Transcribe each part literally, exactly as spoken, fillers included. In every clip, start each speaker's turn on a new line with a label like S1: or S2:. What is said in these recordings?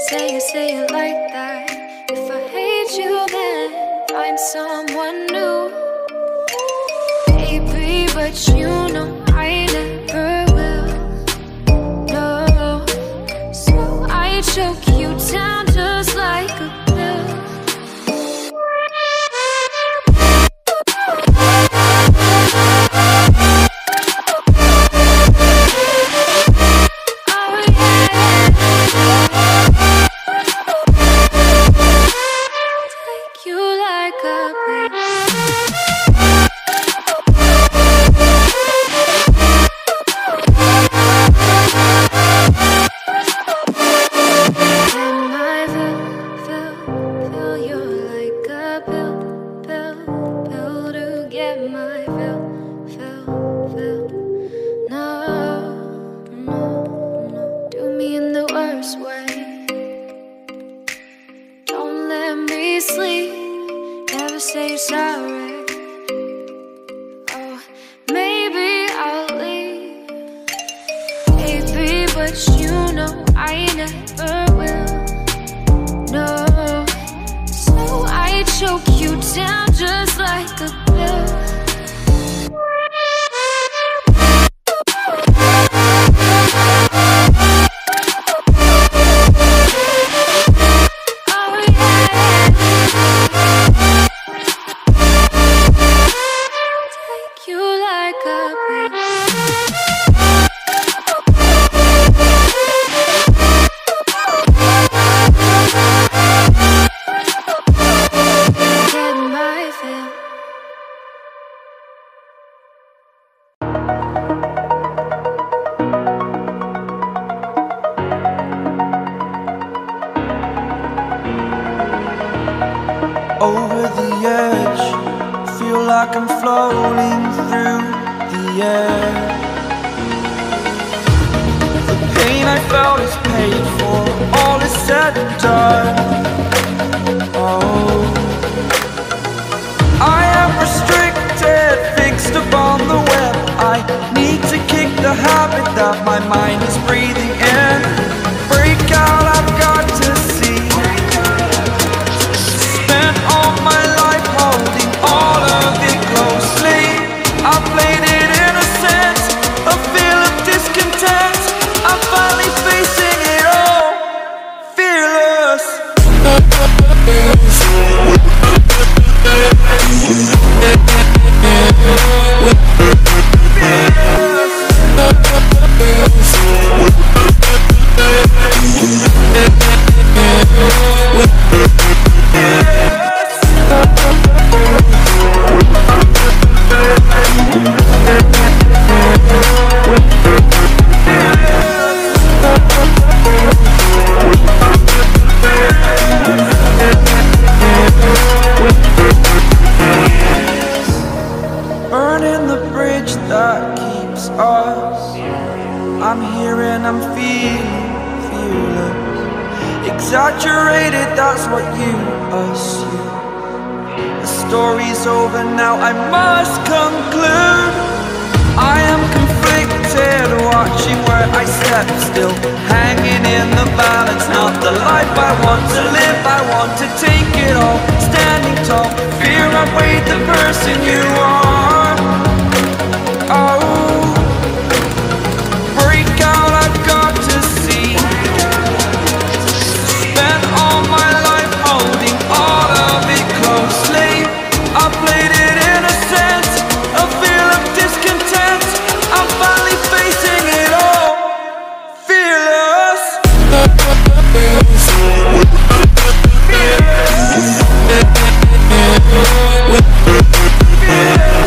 S1: say it, say it like that. If I hate you, then find someone new. Baby, but you know I never will. No, so I choke you down just like a pill.
S2: Over the edge, feel like I'm floating through the air. The pain I felt is paid for, all is said and done. Oh, I am restricted, fixed upon the web. I need to kick the habit that my mind is breathing in. Break out, I've got to see. Spent all my life holding all of it closely. I played it innocent, a feel of discontent. I'm finally facing it all, fearless. Burning the bridge that keeps us. I'm here and I'm feeling fearless. Exaggerated, that's what you assume. The story's over now, I must conclude. I am conflicted, watching where I step still, hanging in the balance. Not the life I want to live, I want to take it all. Standing tall, fear I've weighed the person you are. Oh, break out, I've got to see. Spent all my life holding all of it closely. I played it innocent, a feel of discontent. I'm finally facing it all, fearless. Fearless. Fearless.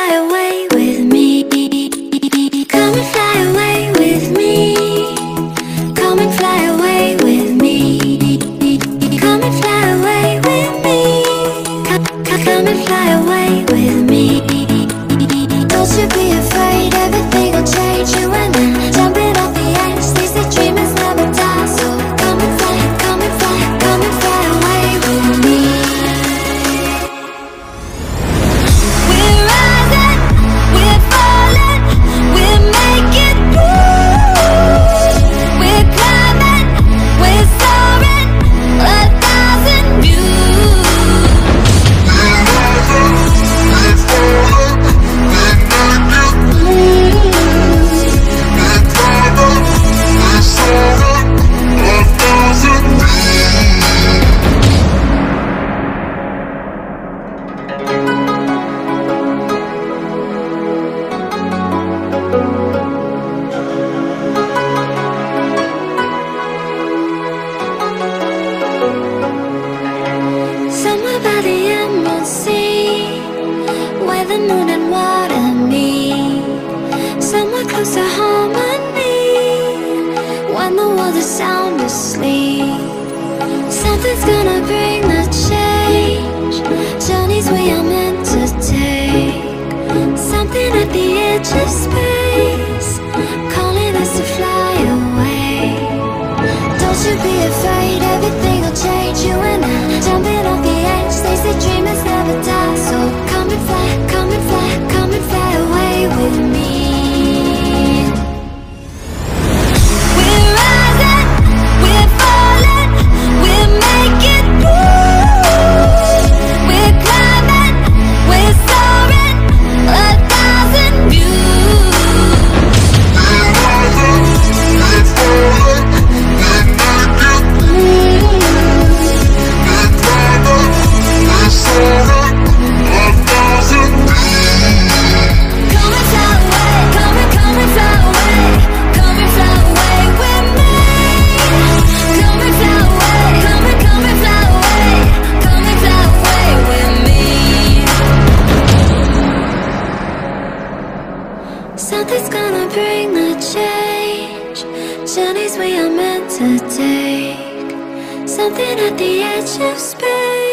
S1: fly away with me. Come and fly away with me. Come and fly away with me. Come and fly away with me. Come, come, come and fly away with me. Don't you be afraid, everything will change. You and I, jumping off the edge. They say dreamers never die, so come and fly, come and fly, come and fly away with me. We're rising, we're falling, we're making moves. We're climbing, we're soaring, a thousand views. We're rising, we're falling, we're making moves. We're climbing, we're soaring, a thousand views. Somewhere by the emerald sea, where the moon and water meet. Somewhere close to harmony, when the world is sound asleep. Something's gonna bring the change, journeys we are meant to take. Something at the edge of space, calling us to fly away. Don't you be afraid, everything will change. You and I, jumping off the edge. They say dreamers never die, so come and fly, come and fly, come and fly away with me. We're rising, we're falling, we're making moves. We're climbing, we're soaring, a thousand views. We're rising, we're falling, we're making moves. We're climbing, we're soaring, a thousand views. Come and fly away, come and come and fly away, come and fly away with me. Come and fly away, come and come and fly away, come and fly away with me. Something's gonna bring the change, journeys we are meant to take. Something at the edge of space.